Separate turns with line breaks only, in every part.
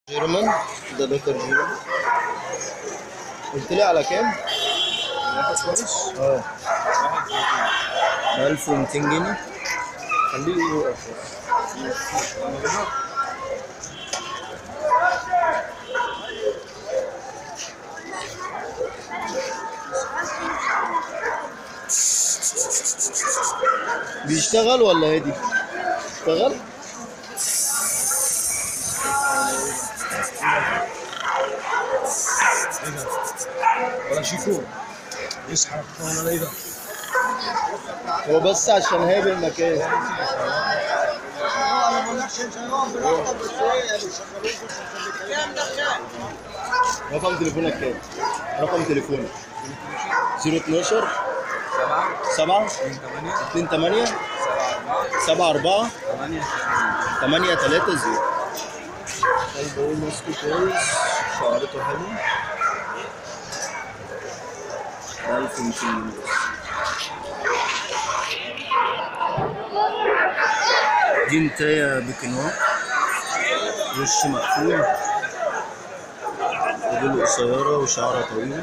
جيرمان. ده بيكر جيرمان. قلت لي على كام؟ اه 1200 جنيه. خليه يوقف بس. بيشتغل ولا هادي؟ اشتغل؟
ولا شيفون يسحب ولا ايه ده؟
هو بس عشان هايب المكان. رقم تليفونك كام؟ رقم تليفونك 012 7 28 74 830. طيب هو ماسكه كويس، شعرته حلو. 1200 جنيه بس. دي نتاية بكنوع، وش مقفول، رجل قصيرة وشعرها طويل.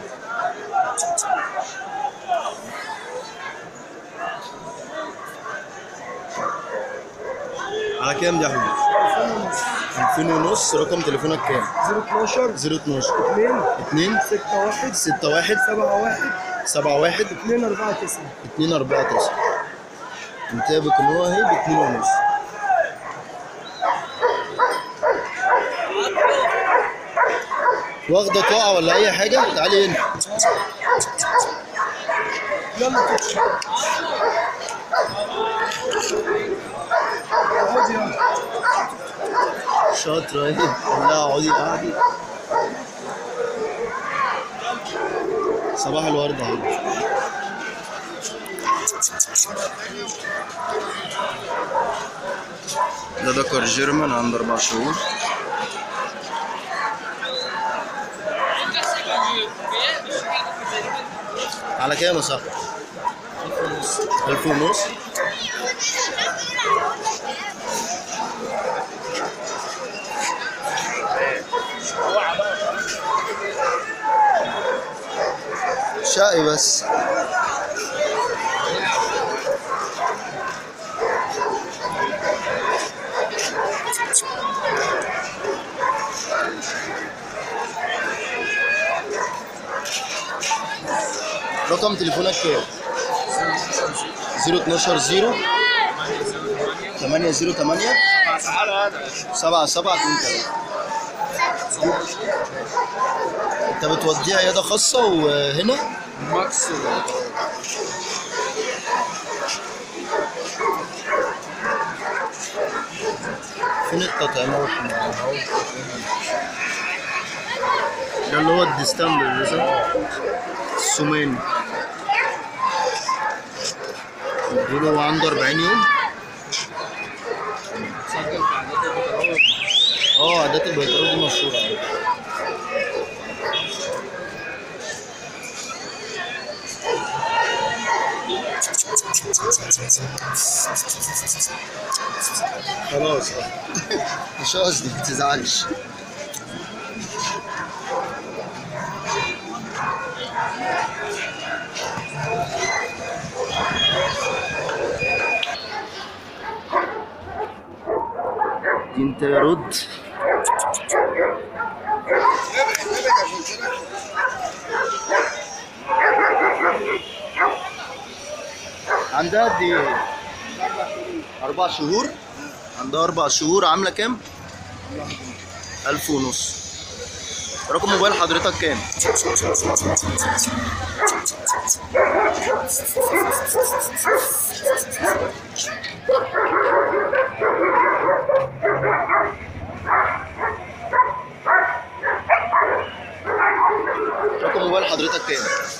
على كام دي يا حبيبي؟ 2000 ونص. رقم تليفونك كام؟
012
012
2
2
61
61 71
249
249. نتاية بكنوع اهي ب2 ونص. واخدة طاقة ولا أي حاجة؟ تعالي هنا.
يلا اقعدي يلا.
شاطرة اهي. لا اقعدي قعدي. صباح الورد اهي. ده ذكر جيرمان عنده 4 شهور. على كام يا صاحبي؟ 1000 ونص. شقي بس. رقم تليفونك كام؟ 012 0 808 7723. انت بتوديها عيادة خاصة وهنا؟
ماكس
فين التطعيمات؟ ده اللي هو الديستامبر ده، السوماني. بيقولوا هو عنده 40 يوم.
سجل في عادات البطارية.
عادات البيطرية دي مشهورة أوي. خلاص مش قصدي، متزعلش. دي انت يا رد. عندها قد ايه؟ 4 شهور. عندها 4 شهور. عاملة كام؟ 1000 ونص. رقم موبايل حضرتك كام؟ رقم موبايل حضرتك كام؟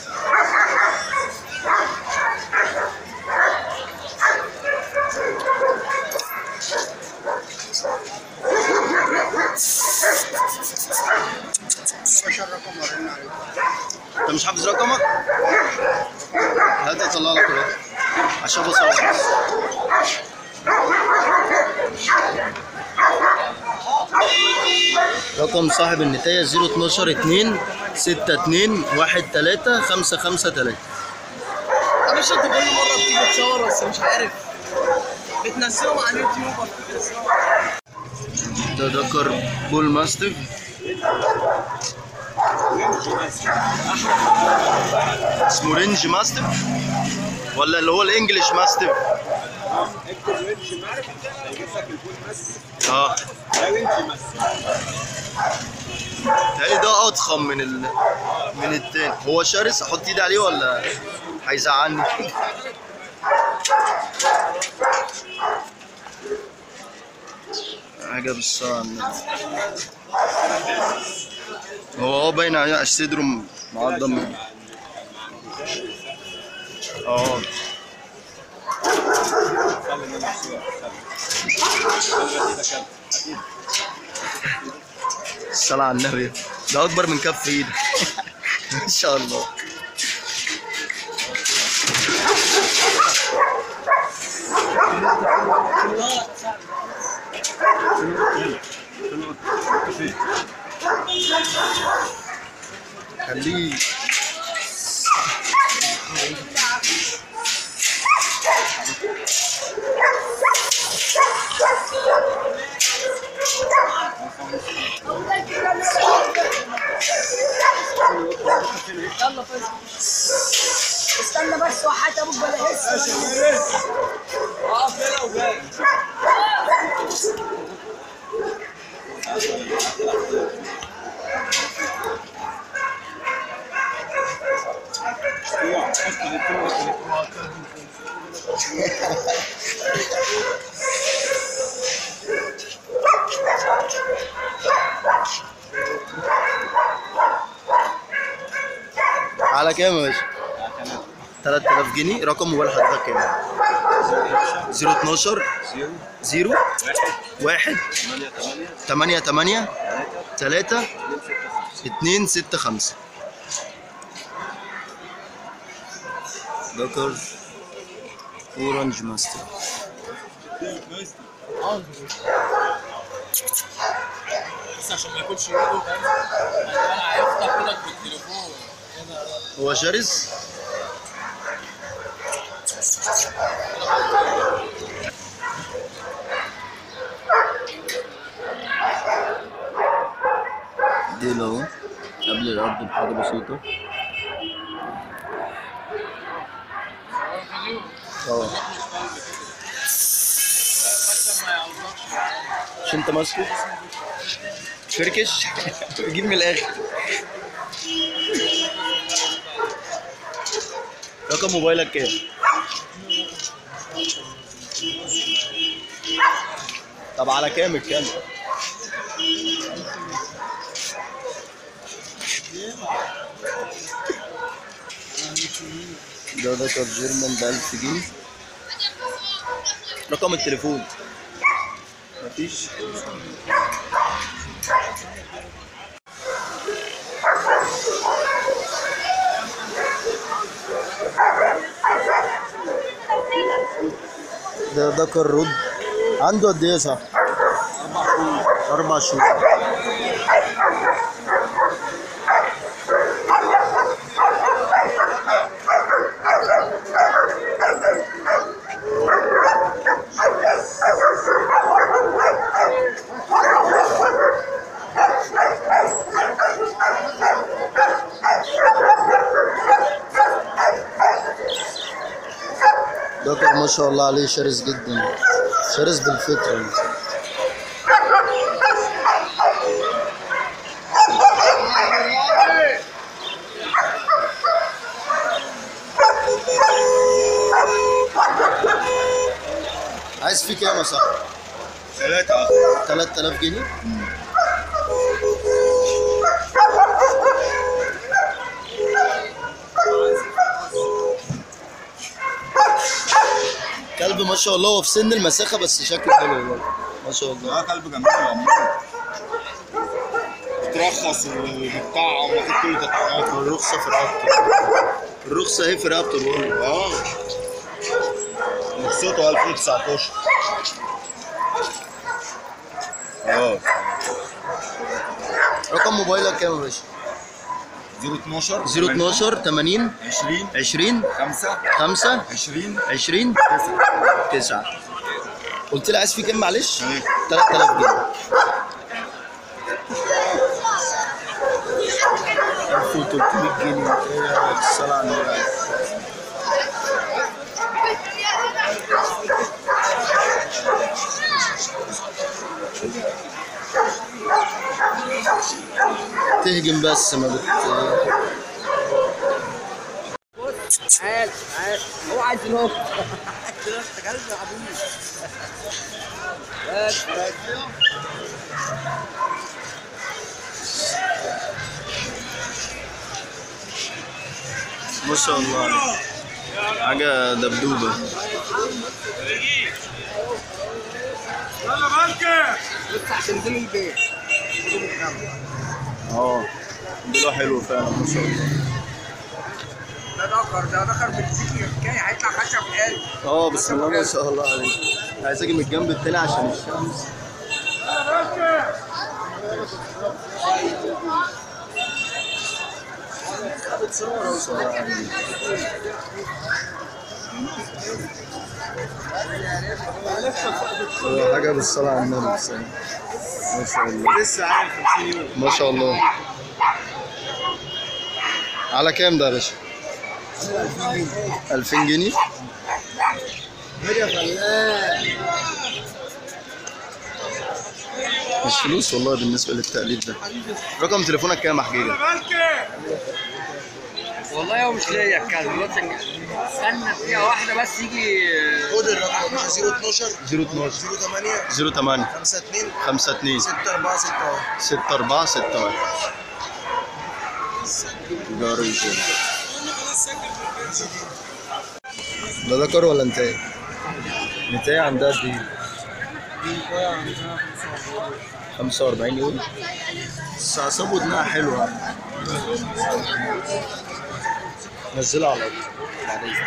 انت مش حافظ رقمك؟ هات اطلع لك الرقم عشان بصور بس. رقم صاحب النتاية 012 2 62 13 553.
يا باشا انت كل مره بتيجي تصور بس مش عارف بتنزلهم على اليوتيوب ولا بتنزلهم.
ده ذكر بول ماستيف. اسمه رينج ماستيف ولا اللي هو الانجليش ماستيف؟ اه تهيألي ده اضخم من التاني. هو شرس، احط ايدي عليه ولا هيزعلني؟ حاجه بالصلاه على النبي. هو باين عليه صدره معضم. اه الصلاة على النبي، ده أكبر من كف إيدي. ما شاء الله. خليه
يلا استنى بس وحياة ابوك بلا هس. اقف هنا وجاي.
على كام يا باشا؟ 3000 جنيه. رقم موبايل حضرتك كام؟ 012 0 1 8 8 3 2 6 5. ذكر اورنج ماستر.
بس عشان ما يكونش ايده انا هيفتح ايدك بالتليفون.
هو شرس. دي لو قبل الأرض بحاجة بسيطة. اه مش انت ماسكه فركش. جيب من الآخر. رقم موبايلك كام؟ طب على كام الكام؟ ده كان جيرمان ب 1000 جنيه. رقم التليفون مفيش. ده كان رد. عنده قد ايه صح؟ 4 شهور. ده كان ما شاء الله عليه شرس جدا، شرس بالفطرة. عايز فيه كام يا صاحبي؟ 3000 جنيه. كلب ما شاء الله، هو في سن المساخة بس شكله حلو والله ما شاء الله.
كلب جميل والله. ترخص وبتاع ومفروض كل تطعيمات.
الرخصة في رقبته. الرخصة اهي في رقبته بقول.
رخصته 2019.
رقم موبايلك كام يا باشا؟
012
012 80
20
20
5
5
20
20 9. قلت لي عايز فيه كام معلش؟
ايه
3000 جنيه. 1300 جنيه. ايه الصلاة على النبي. تهجم بس ما بت
عاد هو عايز ينط كده اشتغلت يا حبيبي بس
ما شاء الله عليك. حاجة دبدوبة.
يلا بنكر بس عشان دول البيت
دلوقتي حلو فعلا ما شاء الله.
ده دكر بالسكي حكايه هيطلع خشب قال
بسم الله ما شاء الله عليك. عايز اجي من الجنب التاني عشان الشمس. حاجة بالصلاة على النبي. ما شاء الله.
لسه عامل 50 يوم.
ما شاء الله. على كام ده يا باشا؟ 2000 جنيه.
يا فنان
مش فلوس والله بالنسبة للتقليد ده. رقم تليفونك كام يا حجيجة؟
والله هو مش ليا الكلب استنى فيها واحده بس يجي
خد الرقم 012
012
08
08
52
52
6461
6461. جار الجيم. ده ذكر ولا انتهى؟ انتهى عندها قد ايه؟ 45 يوم. بس اعصاب ودنها حلوه. نزلها على طول بعدين.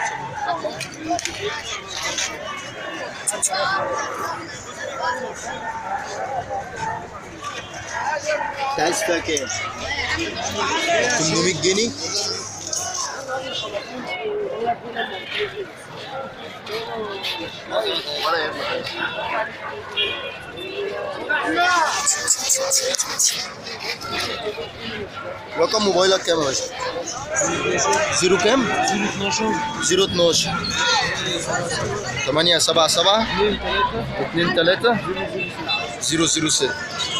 انت عايز فيها كام؟ 800 جنيه؟ ولا يهمك. رقم موبايلك كام يا باشا؟ 0 كام؟ 012 877 23 006.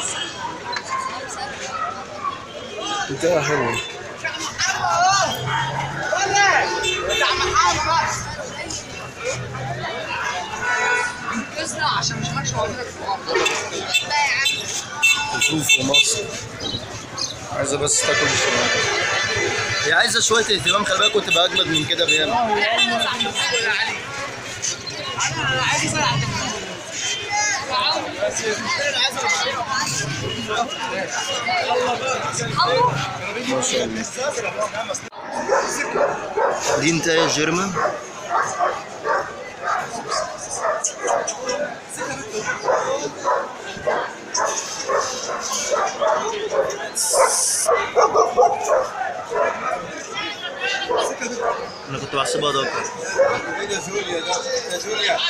انتهى حلو.
عشان مش ماشي
تشوف في مصر. عايزه بس تاكل شويه. هي عايزه شويه اهتمام. خلي بالك وتبقى اجمد من كده بياما. ما شاء الله. دي انت يا جيرمان. انا كنت بحسبها دكر.
يا جوليا ده يا جوليا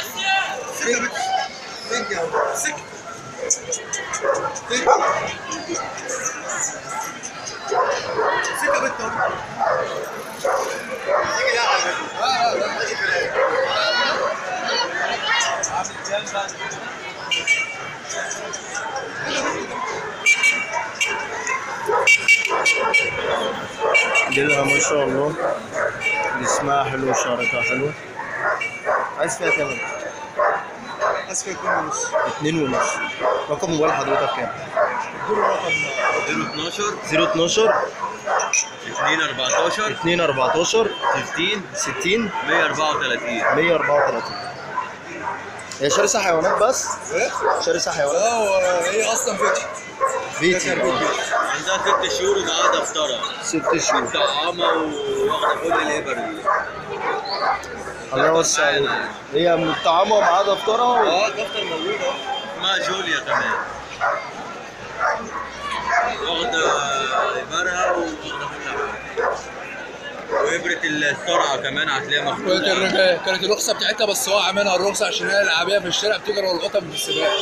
سكه بنت
ديلها ما شاء الله. جسمها حلو وشعرتها حلو. عايز فيها كام؟
اسفل 2.5.
2.5. رقم موبايل حضرتك كام؟
اديله رقم
012
214
214
60
60
134.
134. هي شرسة حيوانات بس؟
ايه؟
شرسة حيوانات؟
هي اصلا فيتش.
بيتي.
عندها 6 شهور وقاعده افطارها
6 شهور.
طعامه وواخده كل الابر دي.
الله يوسع عليك. هي مطعمة ومعاها دفترها.
الدفتر موجود اهو. اسمها جوليا كمان.
واخد إبرها وإبرة السرعة كمان هتلاقيها مخطوطة.
كانت الرخصه بتاعتها بس وقع منها الرخصه عشان هي العربيه في الشارع بتجري ورا القطط ما بتسيبهاش.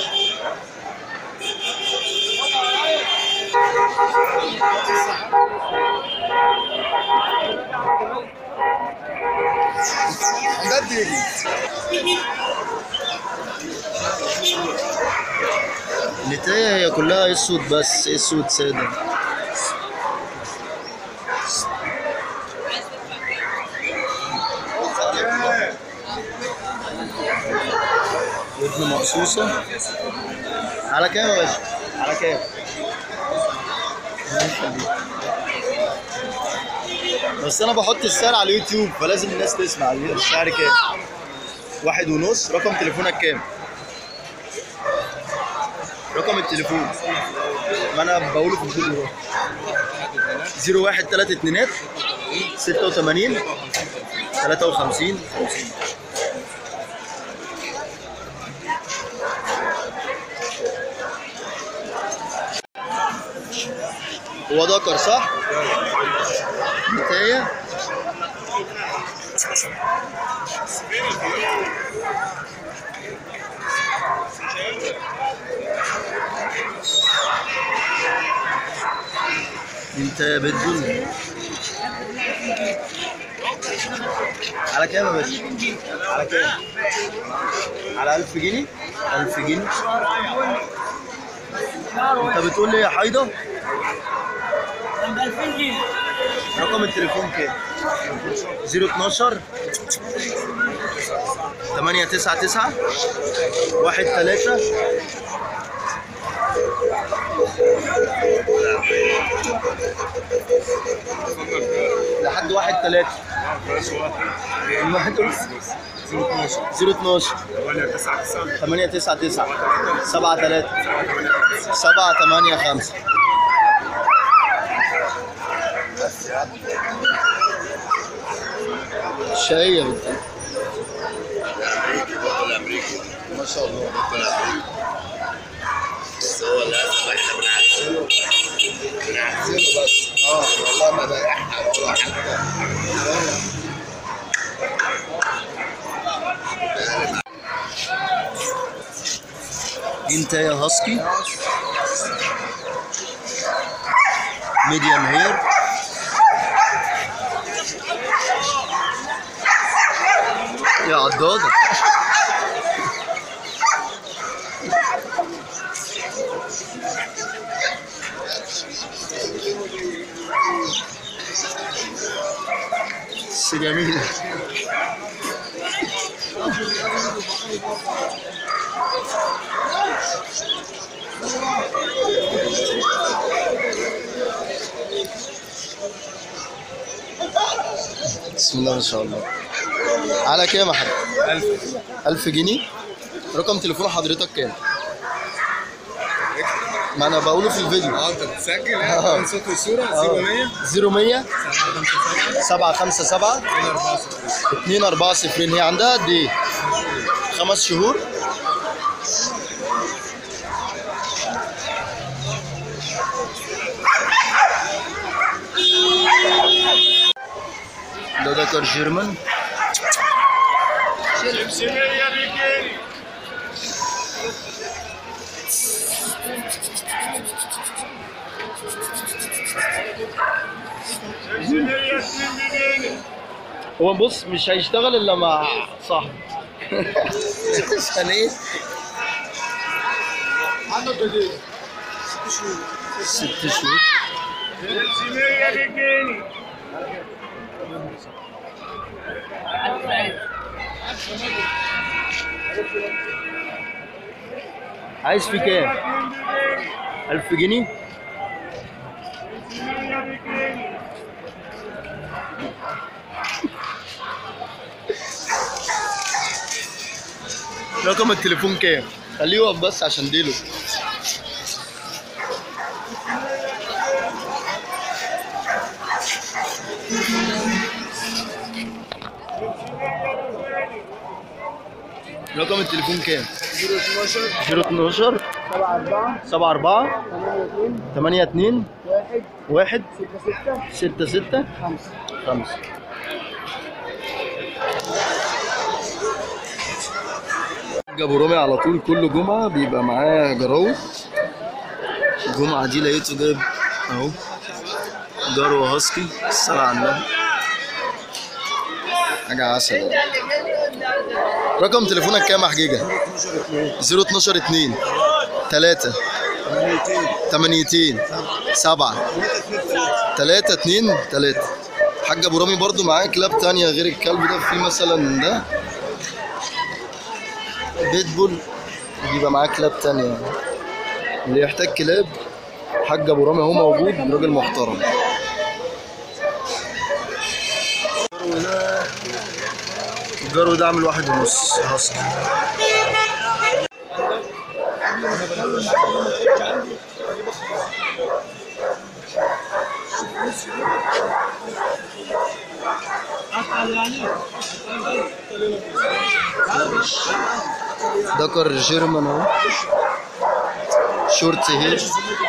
بجد نتاية هي كلها اسود بس اسود سادة. ودن مقصوصة على كام يا باشا؟ على كام؟ بس انا بحط السعر على اليوتيوب فلازم الناس تسمع. السعر كام؟ 1.5. رقم تليفونك كام؟ رقم التليفون ما انا بقوله في الفيديو ده 0132 86 53 50. هو ذكر صح؟ نتاية انت بتقول على كام يا باشا؟ على كام؟ على 1000 جنيه؟ 1000 جنيه؟ انت بتقول لي يا حيدة؟ رقم التليفون كام؟ 012 899 13 لحد 13 012 899 73 785. شقية بالتالي ما شاء الله.
بس هو للأسف احنا بنعزله
بس والله ما بريحها ولا حاجة. انت يا هاسكي ميديوم هير يا عضاضة. بس جميلة. بسم الله ما شاء الله. على كام يا حاج؟ 1000 جنيه. رقم تليفون حضرتك كام؟ ما انا بقوله في الفيديو.
انت بتسجل صوت والصوره
0100 757 240. هي عندها قد ايه؟ 5 شهور. ده ذكر جيرمان. هو بص مش هيشتغل الا مع صاحبه. عشان ايه؟
عنده جديد
6 شهور. عايز في كام؟ 1000 جنيه؟ رقم التليفون كام؟ خليه يقف بس عشان ديله. رقم التليفون كام؟ 012 74 82 82 1 6 6 5. ابو رامي على طول كل جمعه بيبقى معاه جراوي. الجمعه دي لقيته جايب اهو جرو هاسكي. الصلاة على النبي حاجه عسل. رقم تليفونك كام يا حجيجه؟ 012 2 3 8 7 3 2 3. حاج ابو رامي برضو معاه كلاب تانية غير الكلب ده. في مثلا ده بيتبول بيبقى معاه كلاب تانية. اللي يحتاج كلاب حاج ابو رامي اهو موجود، راجل محترم. الجرو ده عامل 1.5 هاسكي. دكر جيرمان اهو شورت هير.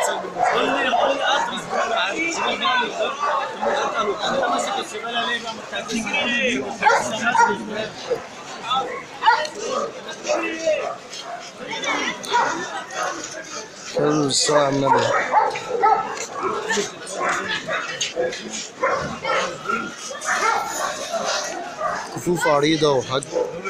حلو الصلاة على النبي. كفوف عريضة وحجم.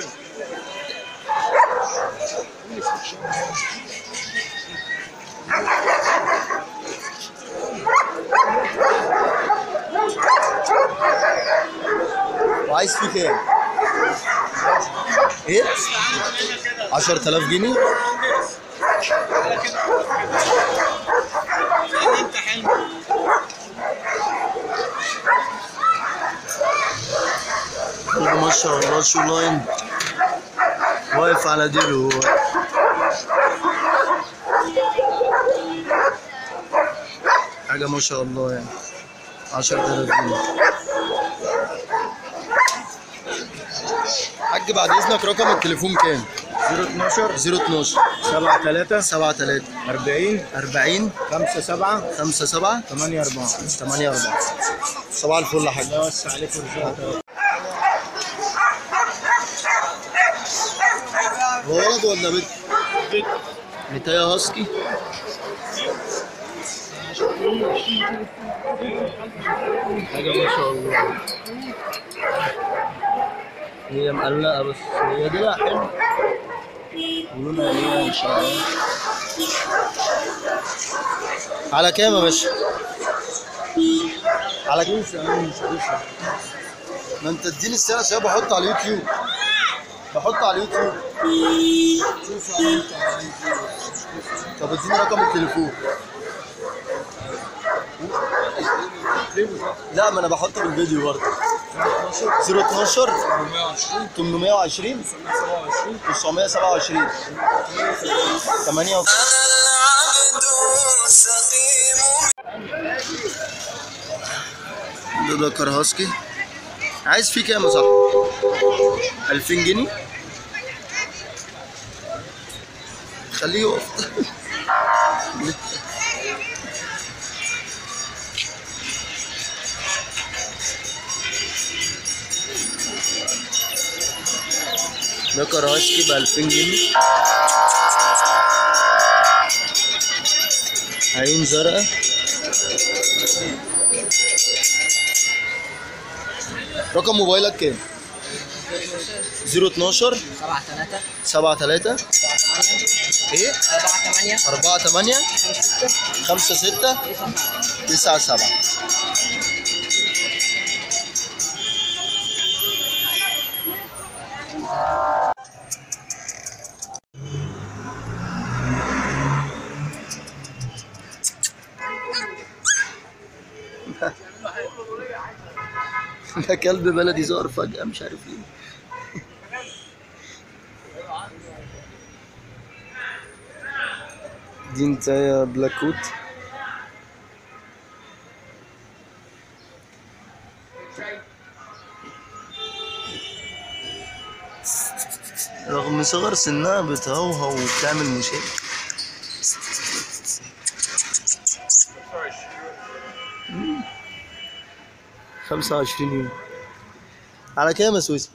وعايز فيه كام؟ ايه؟ 10000 جنيه؟ ما شاء الله شو لاين واقف على ديله هو. حاجة ما شاء الله يعني. 10000 جنيه. حاج بعد اذنك رقم التليفون كام؟
012
012
73
73
40
40
57
57
84.
84. صباح الفل يا حاج.
الله يوسع عليك ورزقك.
هو ولد ولا بنت؟ بنت. نتايا هاسكي. حاجة ما شاء الله. هي مقلقة بس هي دي حلو ولونها ليها ان شاء الله. على كام يا باشا؟ على كام؟ ما انت اديني السعر عشان بحط على اليوتيوب. بحط على اليوتيوب. طب اديني رقم التليفون. لا ما انا بحط في الفيديو برضه. 012 820 927 8. ده دكر هاسكي. عايز فيه كام يا صاحبي؟ 2000 جنيه. خليه يقف. دكر هاسكي ب 2000 جنيه. عيون زرقاء. رقم موبايلك كام؟ 012 73 ايه 48 56 97. ده كلب بلدي ظهر فجأة مش عارف ليه. دي انتايه بلاكوت. رغم صغر سنها بتهوهو وبتعمل مشاكل. 25 يوم. على كام يا سويسي؟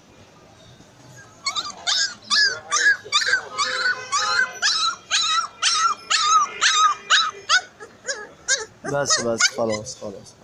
بس خلاص.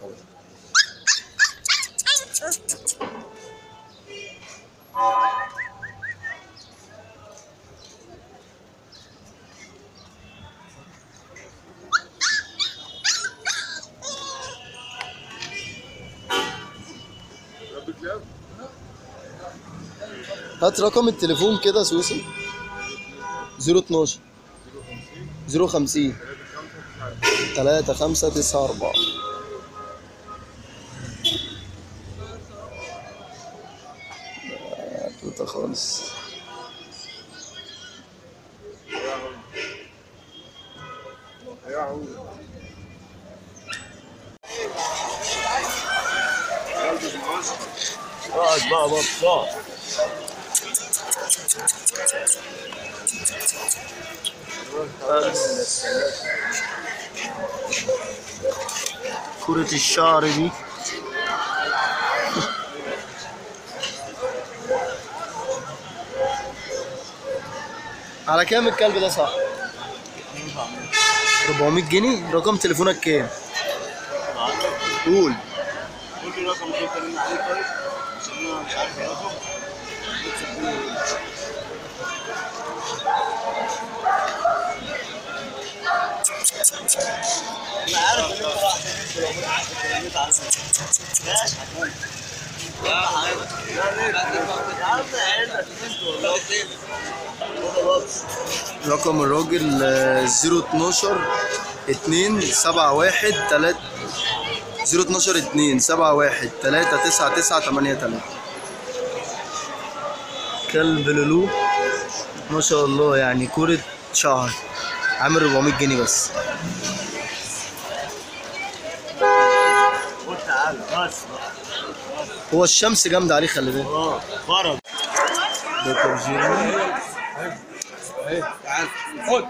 هات رقم التليفون كده سويسي. 012 050 3594. توتة خالص. اقعد بقى بطال. كرة الشعر دي على كام الكلب ده صح؟ 400 جنيه. رقم تليفونك كام؟ قول.
قول لي رقم اللي كلمنا عليه طيب عشان انا مش عارف الرقم. انا عارف ان انت راح تجيب لو ما عارف كلمت عنه. ماشي هتقول. لا
رقم الراجل 012 2 71 3 012 2 71 399 83. كلب لولو ما شاء الله، يعني كرة شهر عامل 400 جنيه بس.
تعال بس
هو الشمس جامدة عليه خلي بالك.
فرج
ده كورجيني.
تعال خد.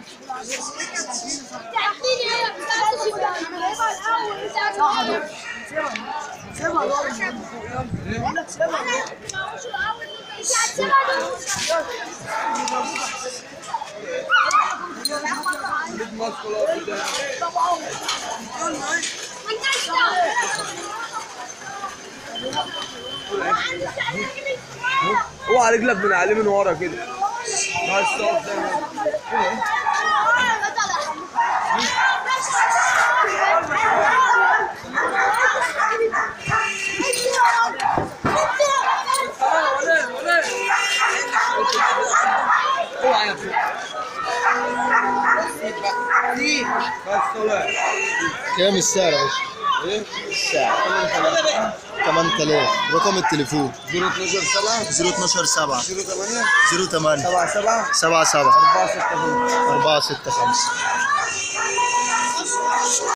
اوعى رجلك من عليه من ورا كده. بس اقف زي ما
كام السعر يا باشا؟
ايه؟
السعر 8000. رقم التليفون
012 7
012 7
08
08
77
77
465
465.